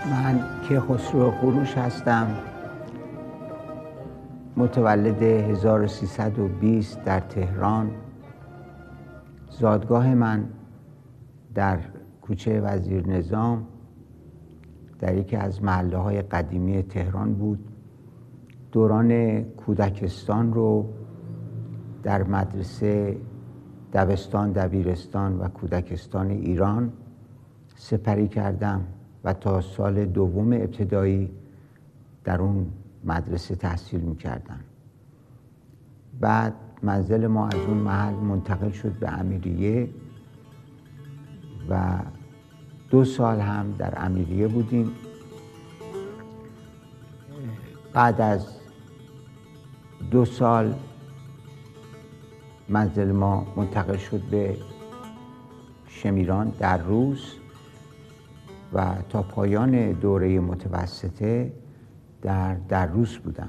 من کیخسرو قروش هستم، متولد 1320 در تهران. زادگاه من در کوچه وزیر نظام در یکی از محله‌های قدیمی تهران بود. دوران کودکستان رو در مدرسه دبستان، دبیرستان و کودکستان ایران سپری کردم و تا سال دوم ابتدایی در اون مدرسه تحصیل می‌کردم. بعد منزل ما از اون محل منتقل شد به امیریه و 2 سال هم در امیریه بودیم. بعد از 2 سال منزل ما منتقل شد به شمیران در روز و تا پایان دوره متوسطه در روز بودم.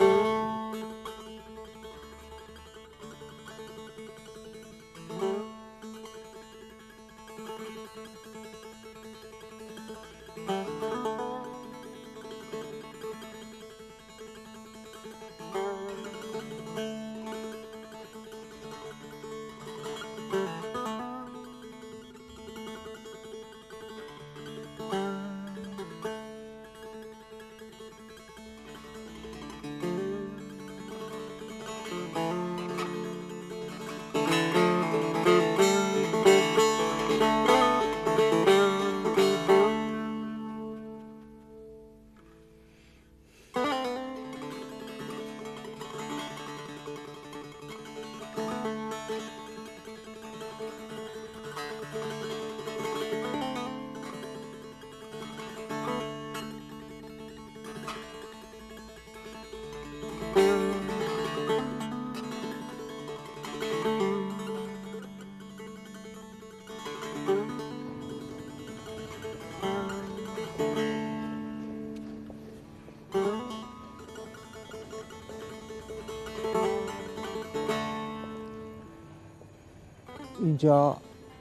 اینجا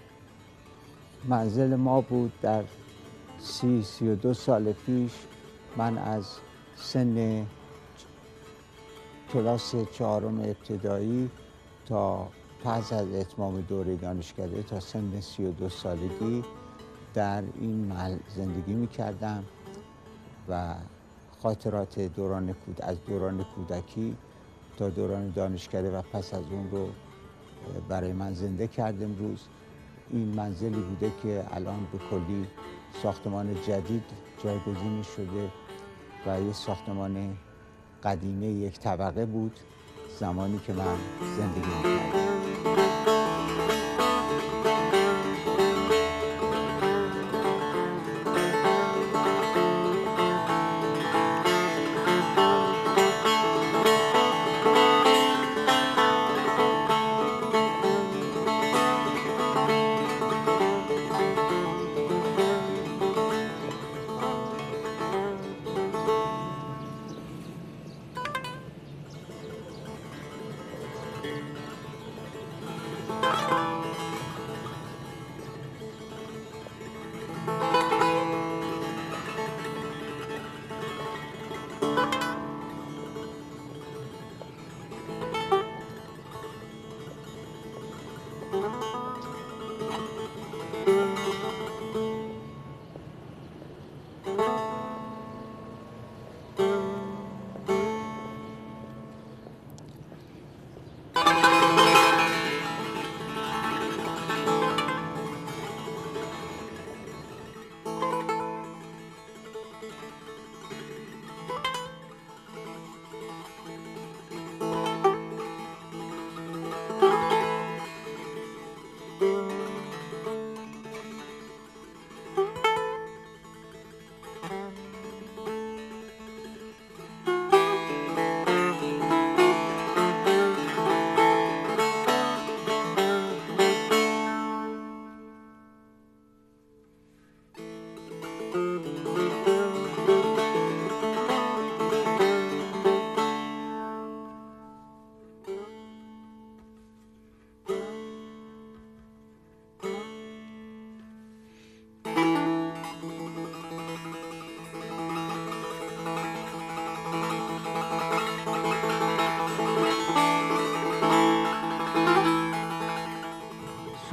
منزل ما بود. در 32 سال پیش من از سن کلاس 4 ابتدایی تا پس از اتمام دوره دانشکده تا سن 32 سالگی در این محل زندگی می‌کردم و خاطرات از دوران کودکی تا دوران دانشکده و پس از اون رو برای من زنده کرده. امروز این منزلی بوده که الان به کلی ساختمان جدید جایگزین شده و یه ساختمان قدیمی 1 طبقه بود زمانی که من زندگی می‌کردم.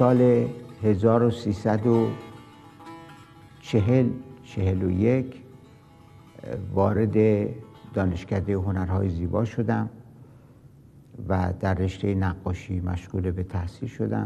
سال 1341 وارد دانشکده هنرهای زیبا شدم و در رشته نقاشی مشغول به تحصیل شدم.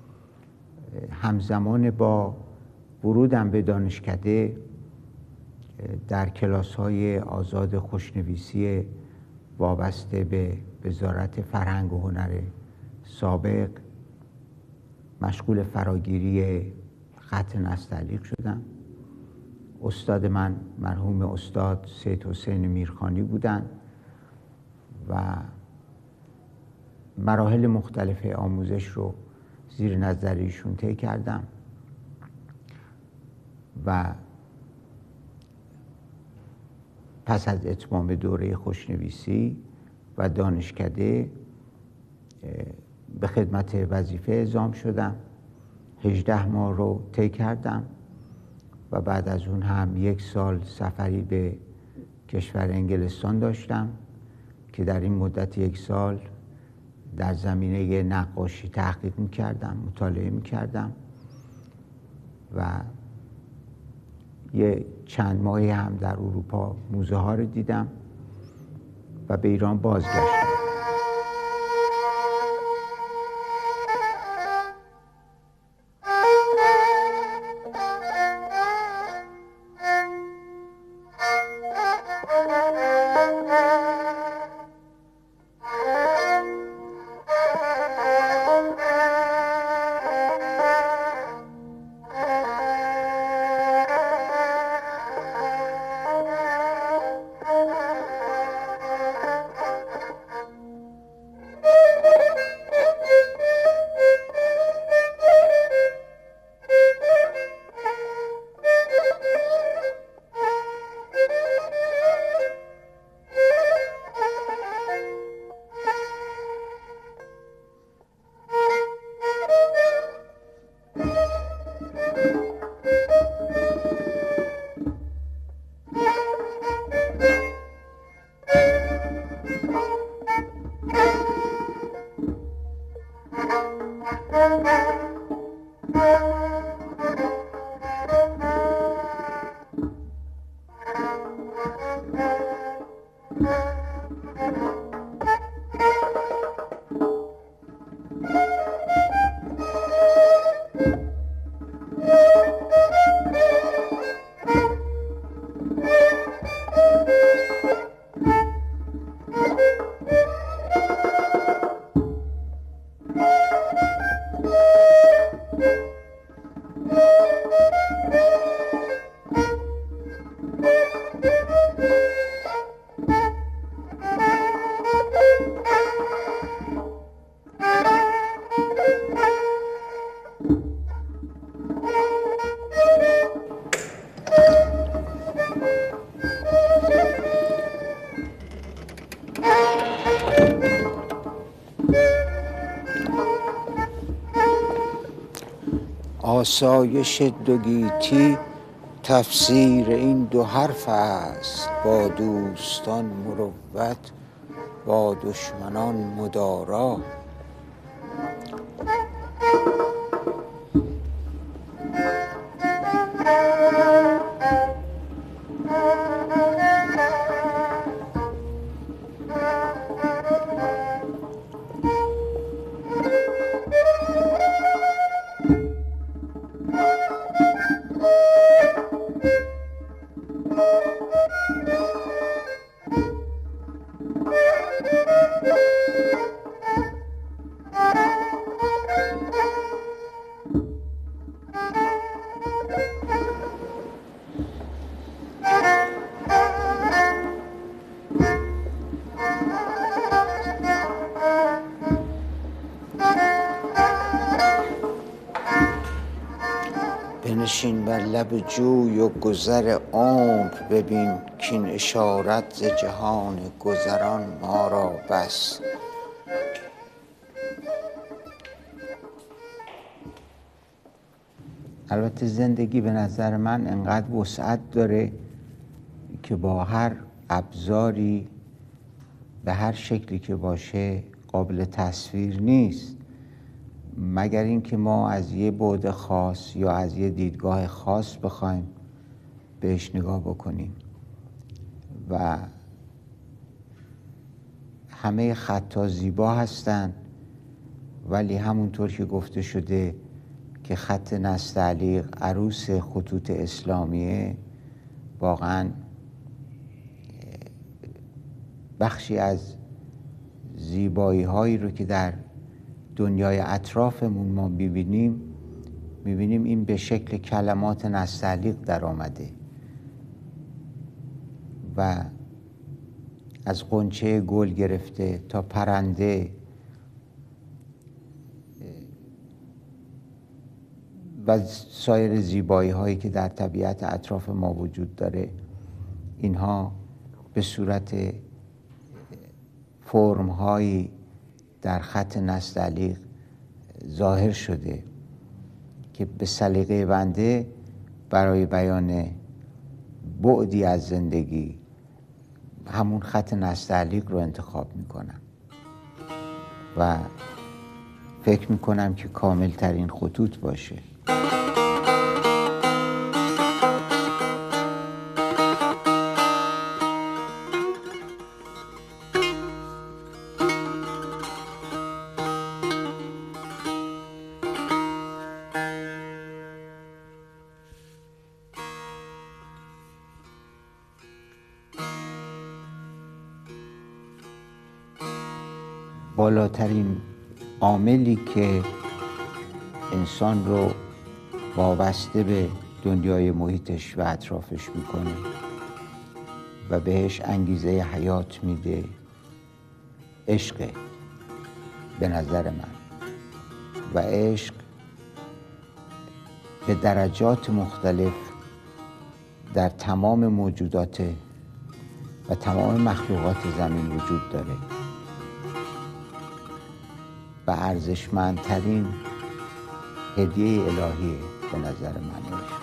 همزمان با ورودم به دانشکده در کلاس‌های آزاد خوشنویسی وابسته به وزارت فرهنگ و هنر سابق مشغول فراگیری خط نستعلیق شدم. استاد من مرحوم استاد سید حسین میرخانی بودند و مراحل مختلف آموزش رو زیر نظر ایشون طی کردم و پس از اتمام دوره خوشنویسی و دانشکده به خدمت وظیفه اعزام شدم. 18 ماه رو طی کردم و بعد از اون هم 1 سال سفری به کشور انگلستان داشتم که در این مدت 1 سال در زمینه نقاشی تحقیق می‌کردم، مطالعه می‌کردم و چند ماهی هم در اروپا موزه ها رو دیدم و به ایران بازگشتم. آسایش دو گیتی تفسیر این دو حرف است، با دوستان مروت با دشمنان مدارا. بنشین بر لب جوی و گذر عمر ببین، کین اشارت ز جهان گذران ما را بس. البته زندگی به نظر من انقدر وسعت داره که با هر ابزاری به هر شکلی که باشه قابل تصویر نیست مگر اینکه ما از یه بعد خاص یا از یه دیدگاه خاص بخوایم بهش نگاه بکنیم و همه خطا زیبا هستن، ولی همونطور که گفته شده که خط نستعلیق عروس خطوط اسلامیه، واقعا بخشی از زیبایی هایی رو که در دنیای اطرافمون ما میبینیم این به شکل کلمات نستعلیق در آمده و از غنچه گل گرفته تا پرنده و سایر زیبایی هایی که در طبیعت اطراف ما وجود داره، اینها به صورت فرم هایی در خط نستعلیق ظاهر شده که به سلیقه بنده برای بیان بعدی از زندگی همون خط نستعلیق رو انتخاب میکنم و فکر میکنم که کامل ترین خطوط باشه. بالاترین عاملی که انسان رو وابسته به دنیای محیطش و اطرافش میکنه و بهش انگیزه حیات میده، عشقه به نظر من. و عشق به درجات مختلف در تمام موجودات و تمام مخلوقات زمین وجود داره و ارزشمندترین هدیه الهیه به نظر من عشق.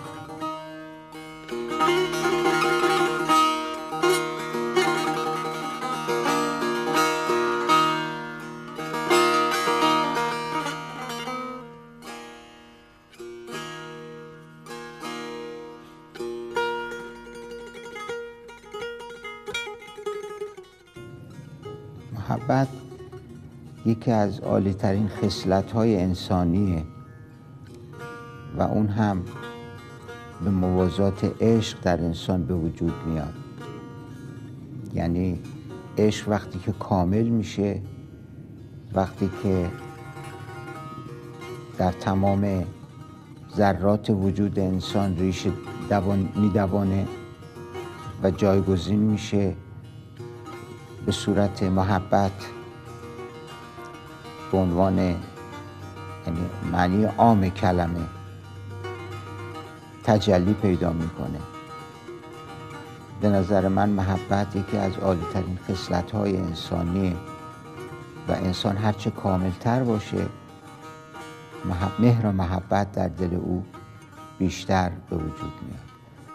محبت یکی از عالی‌ترین خصلت‌های انسانیه و اون هم به موازات عشق در انسان به وجود میاد. یعنی عشق وقتی که کامل میشه، وقتی که در تمام ذرات وجود انسان ریشه میدوانه و جایگزین میشه به صورت محبت به عنوان، یعنی معنی عام کلمه، تجلی پیدا میکنه. به نظر من محبت یکی از عالی‌ترین خصلت‌های انسانیه و انسان هرچه کاملتر باشه، مهر و محبت در دل او بیشتر به وجود میاد.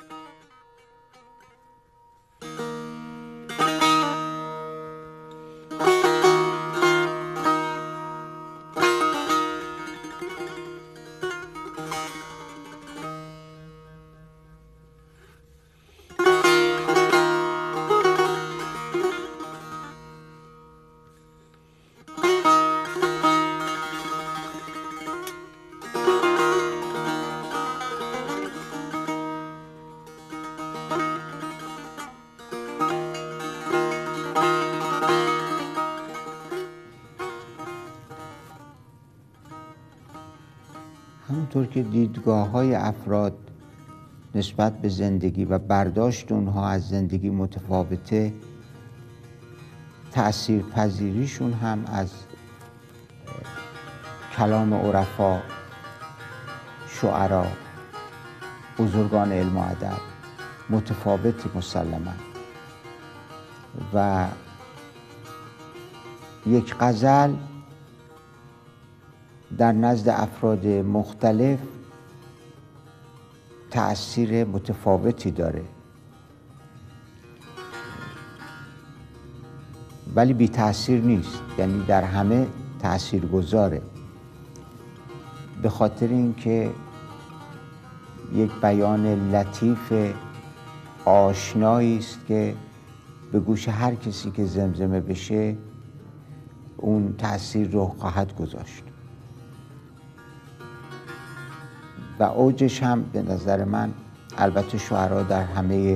همونطور که دیدگاه‌های افراد نسبت به زندگی و برداشت اونها از زندگی متفاوته، تأثیر پذیریشون هم از کلام عرفا، شعرا، بزرگان علم و ادب متفاوت مسلماً. و یک غزل در نزد افراد مختلف تأثیر متفاوتی داره، ولی بی تأثیر نیست، یعنی در همه تأثیر گذاره. به خاطر اینکه یک بیان لطیف آشنایی است که به گوش هر کسی که زمزمه بشه اون تأثیر رو خواهد گذاشت و اوجش هم به نظر من، البته شعرا در همه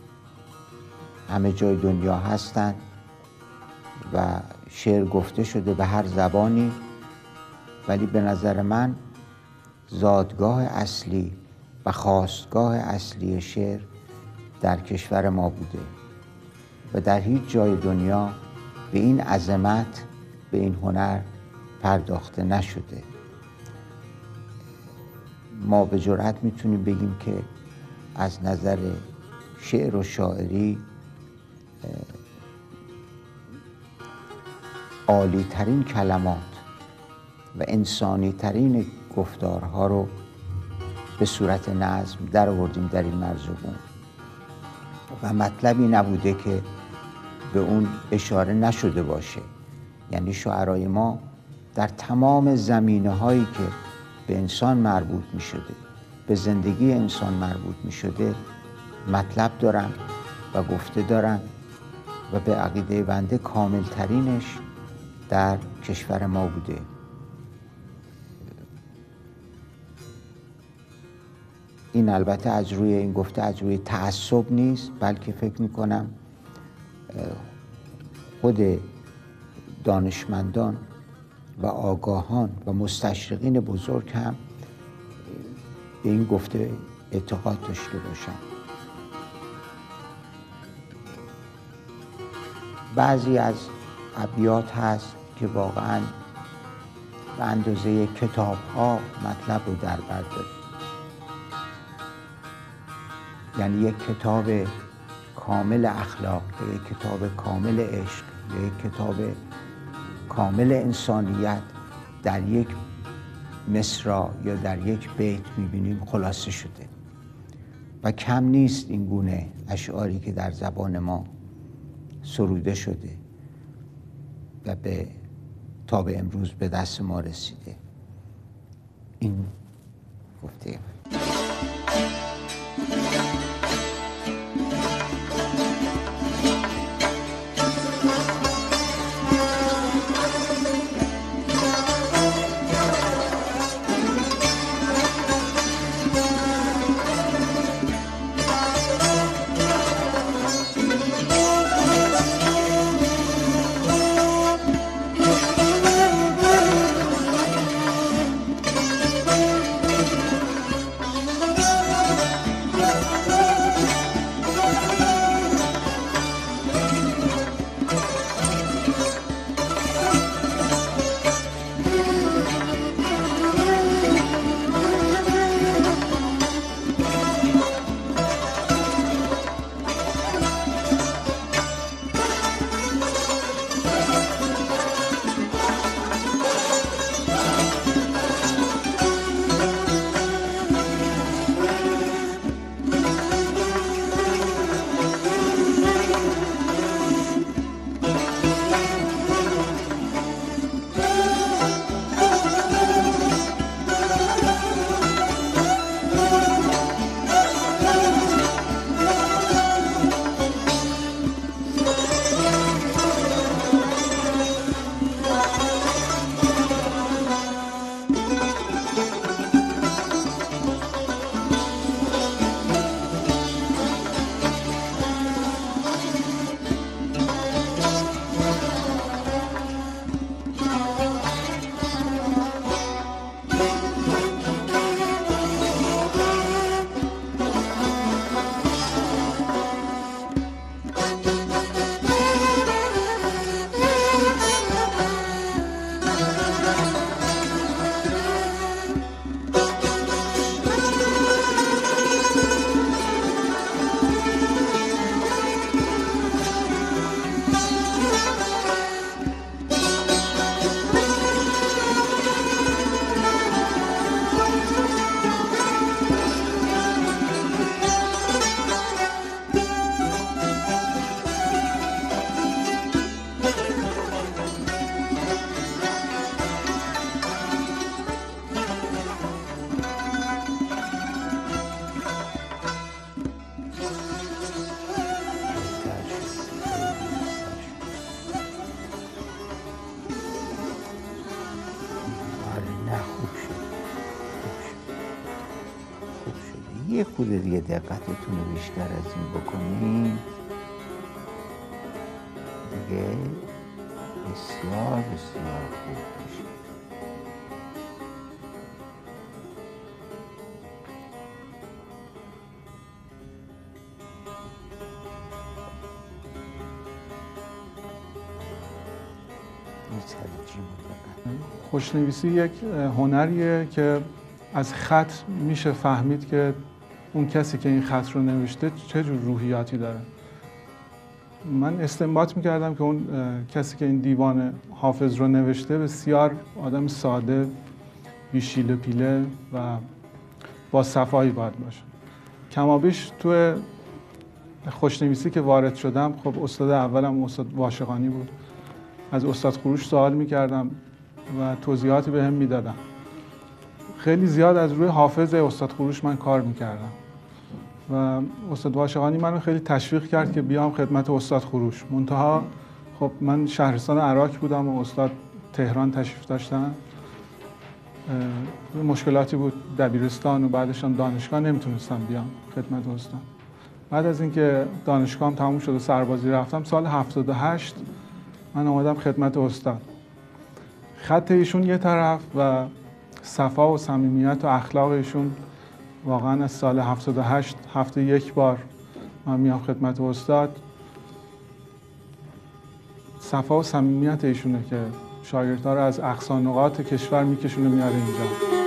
جای دنیا هستند و شعر گفته شده به هر زبانی، ولی به نظر من زادگاه اصلی و خاستگاه اصلی شعر در کشور ما بوده و در هیچ جای دنیا به این عظمت، به این هنر پرداخته نشده. ما به جرئت میتونیم بگیم که از نظر شعر و شاعری عالی ترین کلمات و انسانی ترین گفتارها رو به صورت نظم در آوردیم در این مرزبون و مطلبی نبوده که به اون اشاره نشده باشه. یعنی شعرای ما در تمام زمینه هایی که به انسان مربوط می شده، به زندگی انسان مربوط می شده مطلب دارن و گفته دارن و به عقیده بنده کامل ترینش در کشور ما بوده. این البته از روی این گفته از روی تعصب نیست، بلکه فکر می کنم خود دانشمندان و آگاهان و مستشرقین بزرگ هم به این گفته اعتقاد داشته باشن. بعضی از ابیات هست که واقعاً به اندازه کتاب‌ها مطلب رو در بر داره. یعنی یک کتاب کامل اخلاق، یک کتاب کامل عشق، یک کتاب کامل انسانیت در یک مصرع یا در یک بیت می‌بینیم خلاصه شده و کم نیست این گونه اشعاری که در زبان ما سروده شده و تا به امروز به دست ما رسیده. این گفته یه خود دیگه دقتتون رو بیشتر از این بکنید دیگه بسیار بسیار خوب میشه. خوشنویسی یک هنریه که از خط میشه فهمید که اون کسی که این خط رو نوشته چه جور روحیاتی داره. من استنباط میکردم که اون کسی که این دیوان حافظ رو نوشته بسیار آدم ساده، بی شیله پیله و با صفایی باید باشه. کمابیش تو خوشنویسی که وارد شدم، خب استاد اولم استاد واشقانی بود. از استاد خروش سوال میکردم و توضیحاتی بهم میدادن. خیلی زیاد از روی حافظ استاد خروش من کار میکردم و استاد واشقانی منو خیلی تشویق کرد که بیام خدمت استاد خروش. منتها خب من شهرستان عراق بودم و استاد تهران تشریف داشتن. مشکلاتی بود دبیرستان و بعدش هم دانشگاه، نمیتونستم بیام خدمت استاد. بعد از اینکه دانشگاهم تموم شد و سربازی رفتم، سال 78 من اومدم خدمت استاد. خط ایشون یه طرف و صفا و صمیمیت و اخلاق ایشون واقعا از سال 78 هفته یک بار من میام خدمت استاد. صفا و صمیمیت ایشونه که شاگردها رو از اقصی نقاط کشور میکشونه میاره اینجا.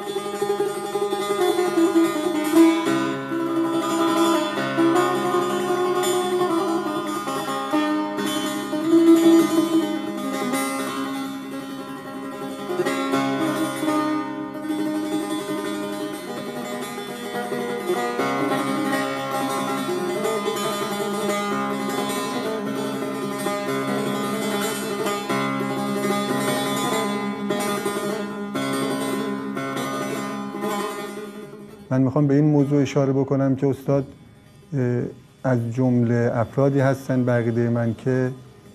من میخوام به این موضوع اشاره بکنم که استاد از جمله افرادی هستن به عقیده من که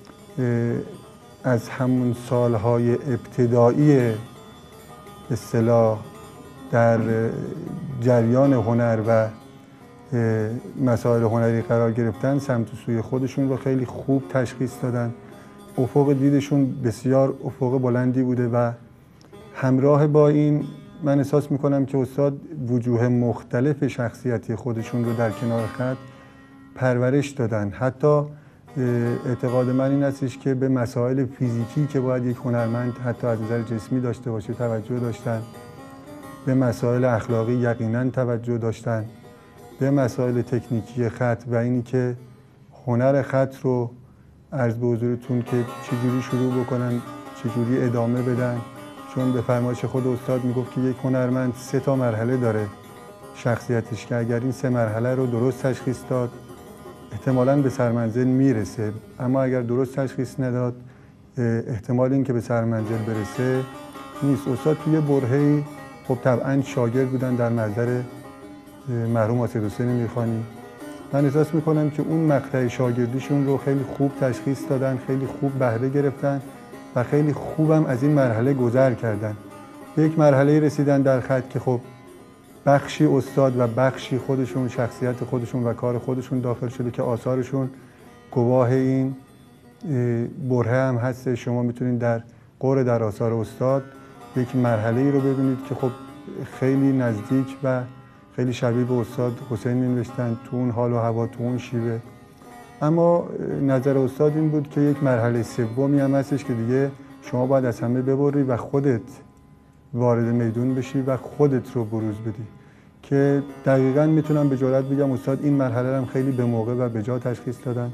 از همون سالهای ابتدایی به اصطلاح در جریان هنر و مسائل هنری قرار گرفتن، سمت و سوی خودشون رو خیلی خوب تشخیص دادن. افق دیدشون بسیار افق بلندی بوده و همراه با این من احساس میکنم که استاد وجوه مختلف شخصیتی خودشون رو در کنار خط پرورش دادن. حتی اعتقاد من این هستش که به مسائل فیزیکی که باید یک هنرمند حتی از نظر جسمی داشته باشه توجه داشتن، به مسائل اخلاقی یقینا توجه داشتن، به مسائل تکنیکی خط و اینی که هنر خط رو عرض به حضورتون که چجوری شروع بکنن، چجوری ادامه بدن. چون به فرمایش خود استاد میگفت که یک هنرمند 3 مرحله داره شخصیتش که اگر این 3 مرحله رو درست تشخیص داد احتمالاً به سرمنزل میرسه، اما اگر درست تشخیص نداد احتمال این که به سرمنزل برسه نیست. استاد توی برهه‌ای خب طبعاً شاگرد بودن در نظر مرحوم آصف حسین میرخانی. من احساس میکنم که اون مقطع شاگردیشون رو خیلی خوب تشخیص دادن، خیلی خوب بهره گرفتن و خیلی خوبم از این مرحله گذر کردن. به یک مرحله رسیدن در خط که خب بخشی استاد و بخشی خودشون، شخصیت خودشون و کار خودشون داخل شده که آثارشون گواه این برهه هم هست. شما میتونید در قرء در آثار استاد یک مرحله ای رو ببینید که خب خیلی نزدیک و خیلی شبیه به استاد حسین می‌نوشتن تو اون حال و هوا، تو اون شیوه. اما نظر استاد این بود که یک مرحله سومی هم هستش که دیگه شما باید از همه ببری و خودت وارد میدون بشی و خودت رو بروز بدی، که دقیقاً میتونم به جرئت بگم استاد این مرحله هم خیلی به موقع و به جا تشخیص دادن.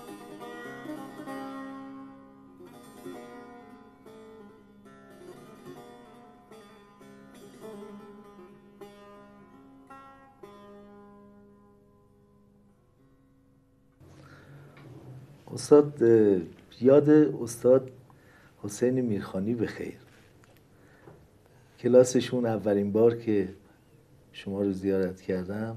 استاد یاد استاد حسین میرخانی بخیر. کلاسشون اولین بار که شما رو زیارت کردم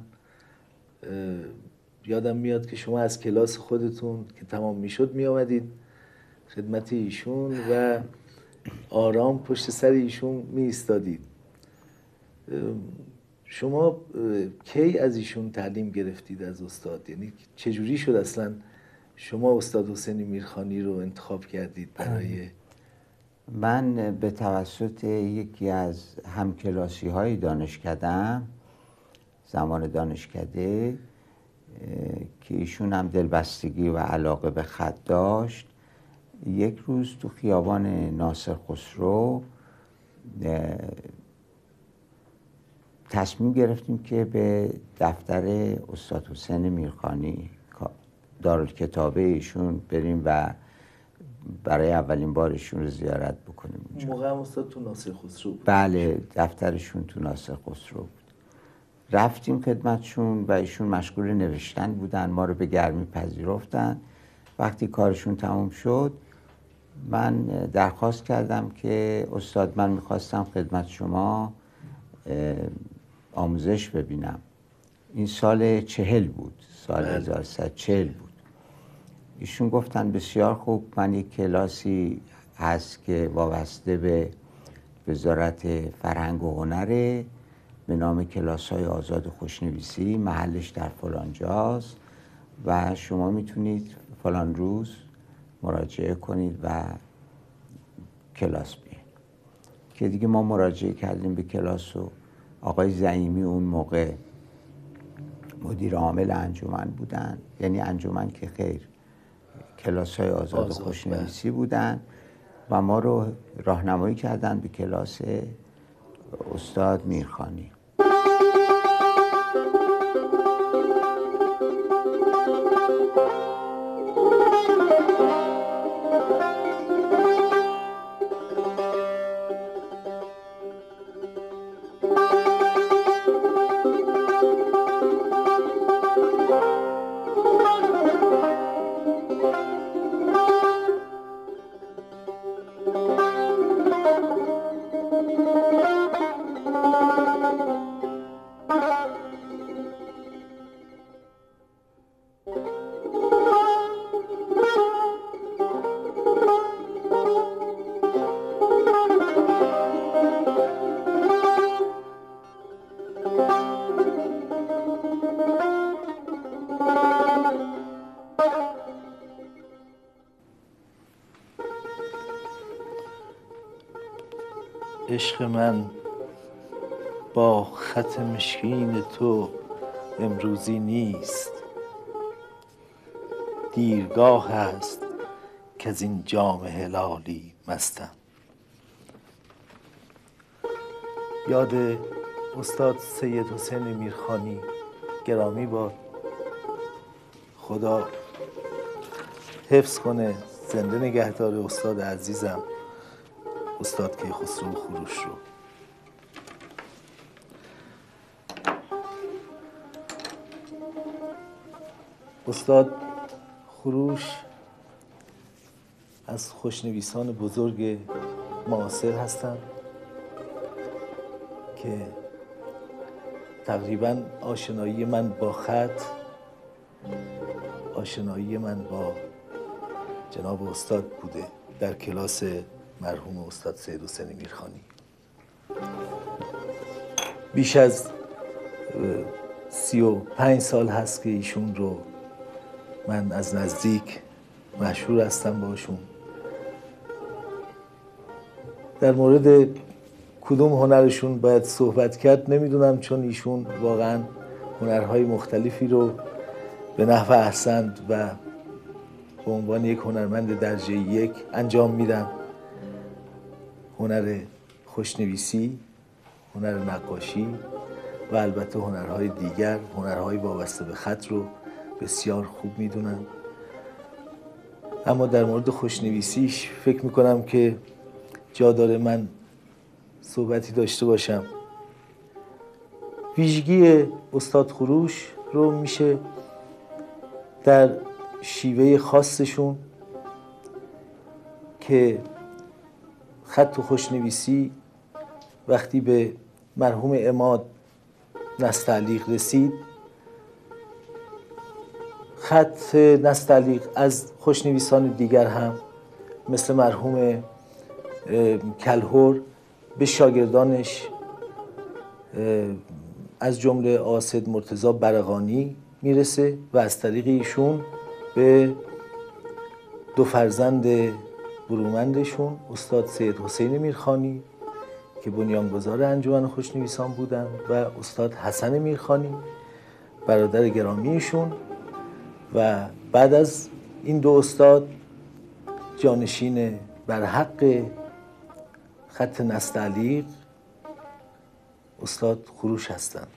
یادم میاد که شما از کلاس خودتون که تمام میشد می آمدید خدمت ایشون و آرام پشت سر ایشون می ایستادید. شما کی از ایشون تعلیم گرفتید از استاد؟ یعنی چجوری شد اصلا شما استاد حسین میرخانی رو انتخاب کردید برای؟ من به توسط یکی از همکلاسی های دانشکده‌ام زمان دانشکده که ایشون هم دلبستگی و علاقه به خط داشت، یک روز تو خیابان ناصر خسرو تصمیم گرفتیم که به دفتر استاد حسین میرخانی دارالکتابه ایشون بریم و برای اولین بار ایشون رو زیارت بکنیم اونجا. موقع هم استاد تو ناصر خسرو بود؟ بله، دفترشون تو ناصر خسرو بود. رفتیم خدمتشون و ایشون مشغول نوشتن بودن، ما رو به گرمی پذیرفتن. وقتی کارشون تموم شد من درخواست کردم که استاد من میخواستم خدمت شما آموزش ببینم. این سال 40 بود، سال 1140 بود. ایشون گفتن بسیار خوب، من یک کلاسی هست که وابسته به وزارت فرهنگ و هنره به نام کلاس‌های آزاد خوشنویسی، محلش در فلان جاست و شما میتونید فلان روز مراجعه کنید و کلاس بیاین. که دیگه ما مراجعه کردیم به کلاس و آقای زعیمی اون موقع مدیر عامل انجمن بودن، یعنی انجمن که خیر، کلاس‌های آزاد خوشنویسی بودن و ما رو راهنمایی کردن به کلاس استاد میرخانی. عشق من با خط مشکین تو امروزی نیست، دیرگاه است که از این جام هلالی مستم. یاد استاد سید حسین میرخانی گرامی باد. خدا حفظ کنه، زنده نگهدار استاد عزیزم استاد کیخسرو خروش رو. استاد خروش از خوشنویسان بزرگ معاصر هستند که تقریبا آشنایی من با خط، آشنایی من با جناب استاد بوده در کلاس مرحوم استاد سید حسین میرخانی. بیش از 35 سال هست که ایشون رو من از نزدیک مشهور هستم باشون. در مورد کدوم هنرشون باید صحبت کرد نمیدونم، چون ایشون واقعا هنرهای مختلفی رو به نحو احسن و به عنوان یک هنرمند درجه یک انجام میدن. هنر خوشنویسی، هنر نقاشی و البته هنرهای دیگر، هنرهای وابسته به خط رو بسیار خوب میدونن. اما در مورد خوشنویسیش فکر میکنم که جا داره من صحبتی داشته باشم. ویژگی استاد خروش رو میشه در شیوه خاصشون که خط و خوشنویسی وقتی به مرحوم عماد نستعلیق رسید، خط نستعلیق از خوشنویسان دیگر هم مثل مرحوم کلهر به شاگردانش از جمله آسد مرتضی برقانی میرسه و از طریق ایشون به دو فرزند برومندشون استاد سید حسین میرخانی که بنیانگذار انجمن خوشنویسان بودند و استاد حسن میرخانی برادر گرامیشون، و بعد از این دو استاد جانشین برحق خط نستعلیق استاد خروش هستند.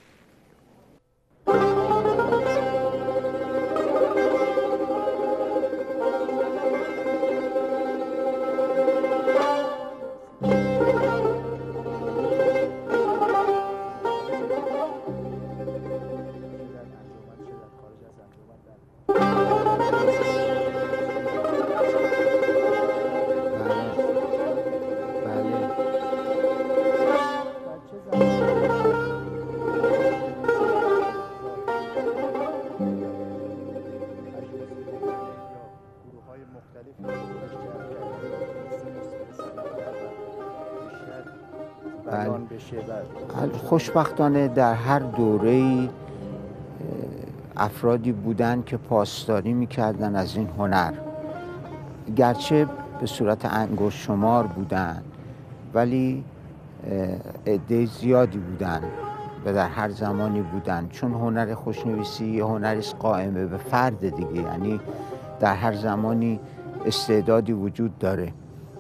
خوشبختانه در هر دوره‌ای افرادی بودند که پاسداری می‌کردند از این هنر، گرچه به صورت انگشت شمار بودند ولی عده زیادی بودند و در هر زمانی بودند، چون هنر خوشنویسی یه هنری است قائم به فرد دیگه، یعنی در هر زمانی استعدادی وجود داره.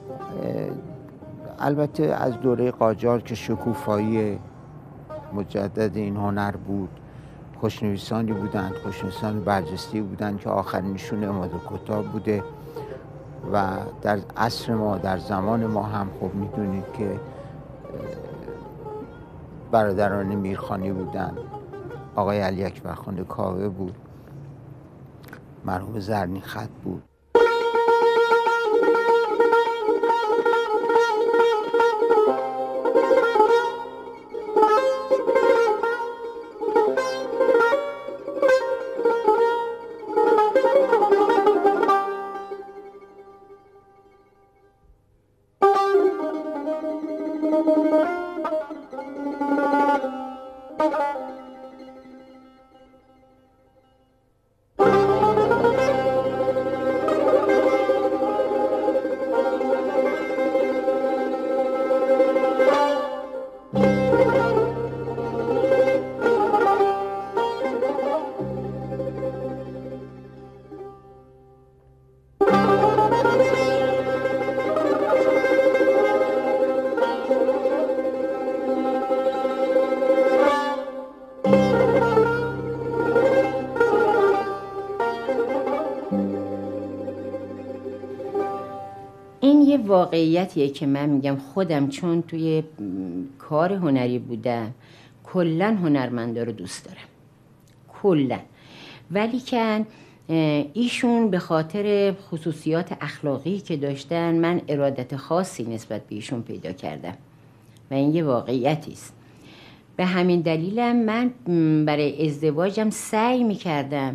البته از دوره قاجار که شکوفایی مجدد این هنر بود، خوشنویسانی بودند، خوشنویسان برجسته بودند که آخرینشون اماد کتاب بوده و در عصر ما، در زمان ما هم خب میدونید که برادران میرخانی بودند. آقای علی اکبر خان کاوه بود، مرحوم زرنی خط بود. واقعیتیه که من میگم خودم چون توی کار هنری بودم کلا هنرمندا رو دوست دارم کلا، ولی که ایشون به خاطر خصوصیات اخلاقی که داشتن من ارادت خاصی نسبت به ایشون پیدا کردم و این یه واقعیتی است. به همین دلیلم من برای ازدواجم سعی میکردم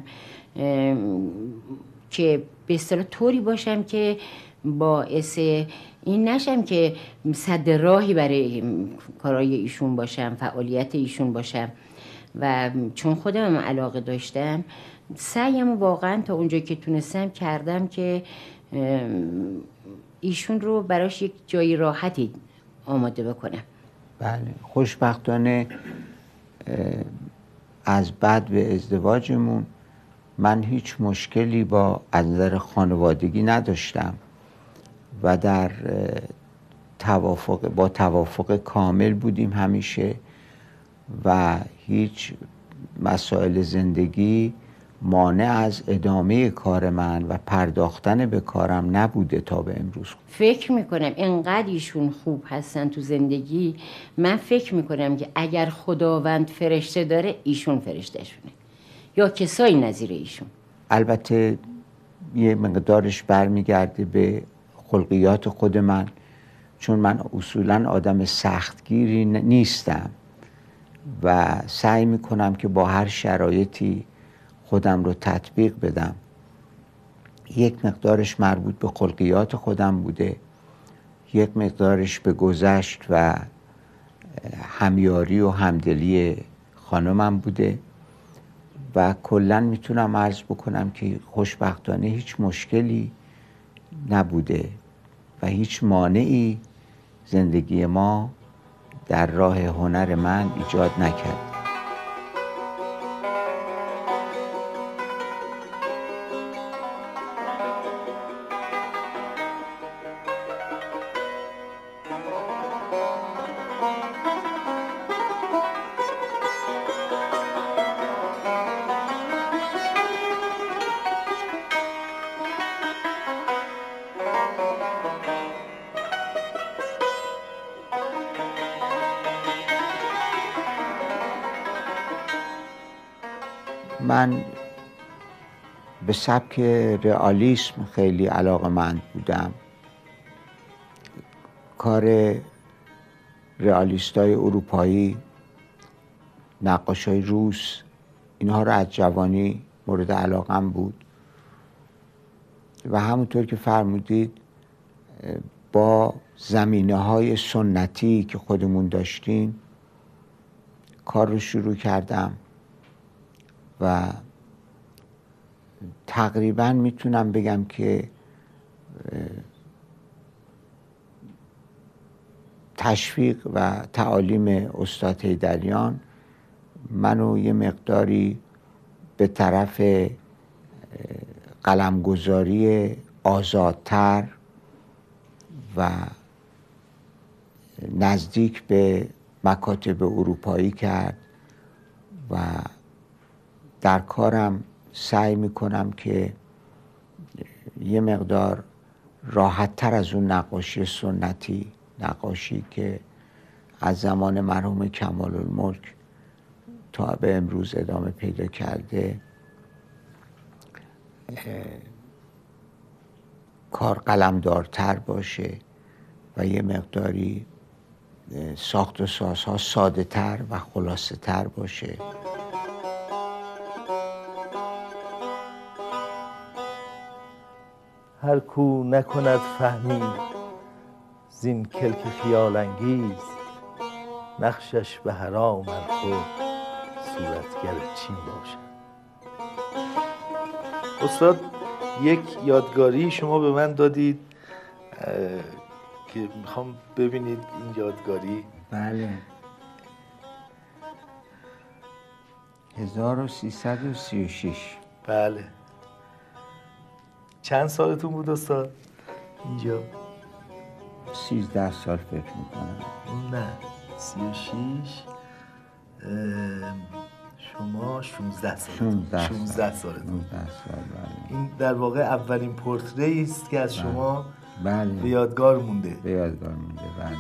که به اصطلاح طوری باشم که باعث این نشم که سد راهی برای کارهای ایشون باشم، فعالیت ایشون باشم، و چون خودم علاقه داشتم سعیم واقعا تا اونجا که تونستم کردم که ایشون رو براش یک جای راحتی آماده بکنم. بله، خوشبختانه از بعد به ازدواجمون من هیچ مشکلی با از نظر خانوادگی نداشتم و در توافق کامل بودیم همیشه و هیچ مسائل زندگی مانع از ادامه کار من و پرداختن به کارم نبوده تا به امروز. فکر میکنم اینقدر ایشون خوب هستن تو زندگی، من فکر میکنم که اگر خداوند فرشته داره ایشون فرشته‌شونه یا کسایی نظیر ایشون. البته یه مقدارش برمیگرده به خلقیات خود من، چون من اصولاً آدم سختگیری نیستم و سعی میکنم که با هر شرایطی خودم رو تطبیق بدم. یک مقدارش مربوط به خلقیات خودم بوده، یک مقدارش به گذشت و همیاری و همدلی خانمم بوده و کلا میتونم عرض بکنم که خوشبختانه هیچ مشکلی نبوده و هیچ مانعی زندگی ما در راه هنر من ایجاد نکرد. من به سبک رئالیسم خیلی علاقه‌مند بودم. کار رئالیستای اروپایی، نقاشای روس، اینها رو از جوانی مورد علاقم بود و همونطور که فرمودید با زمینه‌های سنتی که خودمون داشتیم کار رو شروع کردم و تقریبا میتونم بگم که تشویق و تعالیم استاد حیدریان منو یه مقداری به طرف قلمگذاری آزادتر و نزدیک به مکاتب اروپایی کرد و در کارم سعی میکنم که یه مقدار راحت‌تر از اون نقاشی سنتی، نقاشی که از زمان مرحوم کمال الملک تا به امروز ادامه پیدا کرده، کار قلمدارتر باشه و یه مقداری ساخت و سازها ساده تر و خلاصه تر باشه. هر کو نکند فهمی زین کلک خیال انگیز، نقشش به حرام خود صورتگر چین باشد. استاد یک یادگاری شما به من دادید که میخوام ببینید این یادگاری. بله 1336. بله. چند سالتون بود استاد اینجا؟ 13 سال فکر میکنم. نه 36 شما 16 سال. 16 سالتون. این در واقع اولین پورتری است که از شما بله. به یادگار مونده. به یادگار مونده. بله.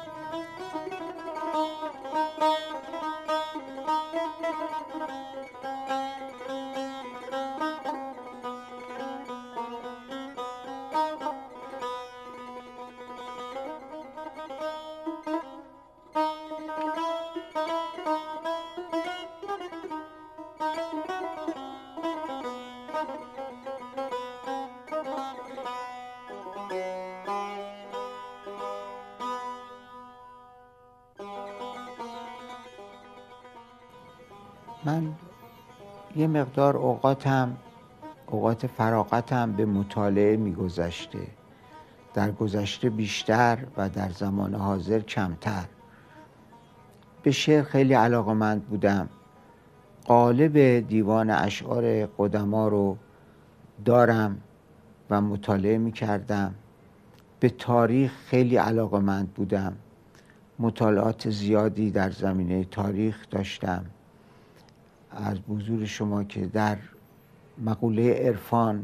من یه مقدار اوقات فراغتم به مطالعه میگذشته، در گذشته بیشتر و در زمان حاضر کمتر. به شعر خیلی علاقه‌مند بودم. قالب دیوان اشعار قدما رو دارم و مطالعه میکردم. به تاریخ خیلی علاقه‌مند بودم. مطالعات زیادی در زمینه تاریخ داشتم. از حضور شما که در مقوله عرفان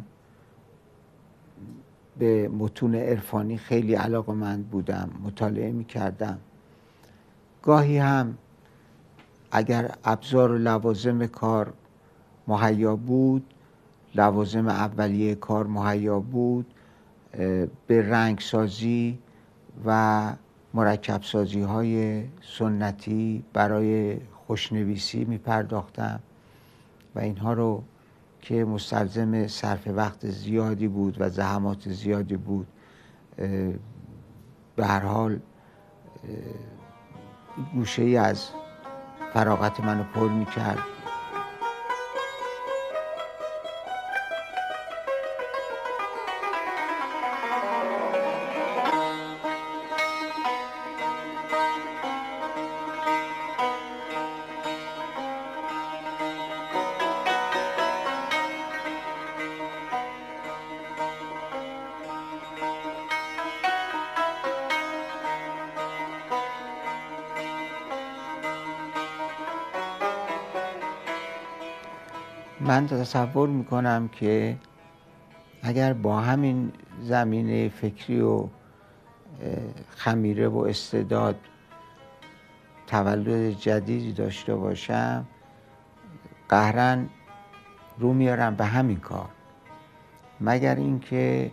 به متون عرفانی خیلی علاقه‌مند بودم، مطالعه می‌کردم. گاهی هم اگر ابزار و لوازم کار مهیا بود، لوازم اولیه کار مهیا بود، به رنگسازی و مرکب سازی های سنتی برای خوشنویسی می پرداختم و اینها رو که مستلزم صرف وقت زیادی بود و زحمات زیادی بود، به هر حال گوشه ای از فراغت منو پر میکرد. من تصور میکنم که اگر با همین زمینه فکری و خمیره و استعداد تولد جدیدی داشته باشم، قهراً رو میارم به همین کار، مگر اینکه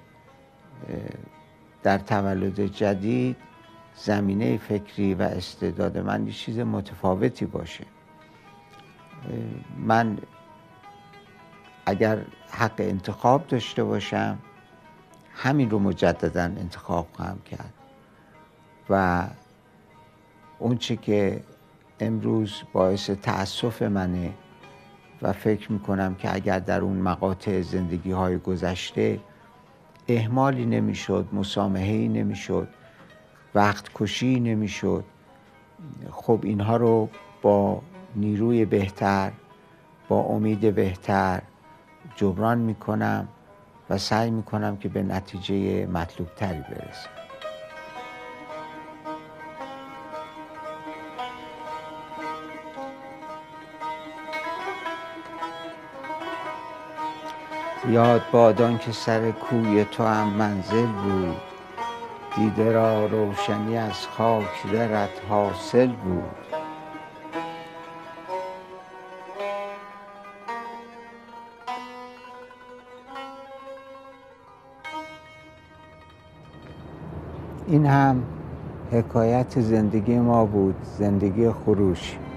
در تولد جدید زمینه فکری و استعداد من یه چیز متفاوتی باشه. من اگر حق انتخاب داشته باشم همین رو مجددا انتخاب خواهم کرد و اون چی که امروز باعث تأسف منه و فکر میکنم که اگر در اون مقاطع زندگی های گذشته اهمالی نمیشد، مسامحه‌ای نمیشد، وقت کشی نمیشد، خب اینها رو با نیروی بهتر، با امید بهتر جبران میکنم و سعی میکنم که به نتیجه مطلوب تری برسم. یاد باد که سر کوی تو هم منزل بود، دیده را روشنی از خاک درت حاصل بود. این هم حکایت زندگی ما بود، زندگی خروش.